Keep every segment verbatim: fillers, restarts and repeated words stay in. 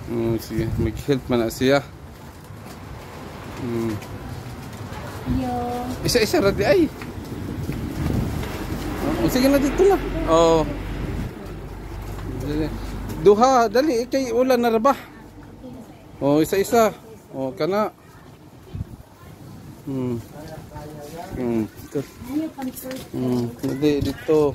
Mm, sige, mag-help man na siya. Mm. Yo. Isa-isa radi ay. Oh, sige na dito na. Oh. Duha, dali kay ulan na ra ba? Oh, isa-isa. Oh, kana. Hmm. Hmm. Hmm, hindi dito.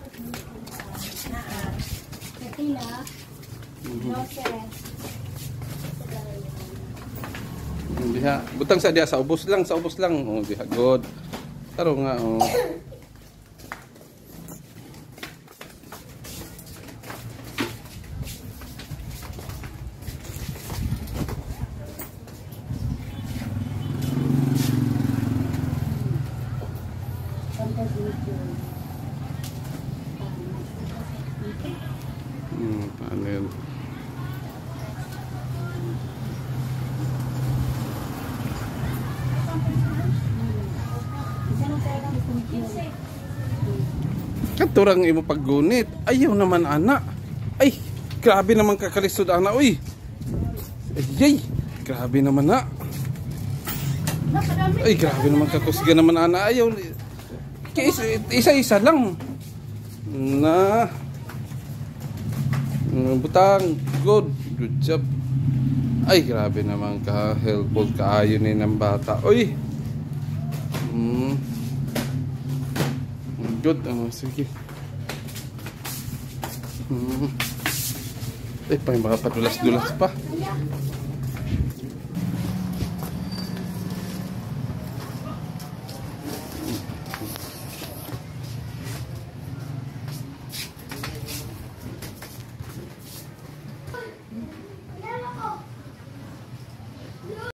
Diha, butang sa dia sa ubos lang, sa ubos lang. Oh, diha god. Taro nga oh. Hmm, ano yun? Katurang imo paggunit. Ayaw naman ana. Ay, grabe naman kakalisod ana uy. Ay, grabe naman na. Ay, grabe naman kakusga naman ana. Ayaw. Isa-isa lang. Na. Butang. Good. Good job. Ay, grabe naman ka. Helpful kaayo ni ng bata. Uy. Hmm. Good. Oh, sige. Hmm. Ay, pa yung mga padulas-dulas pa.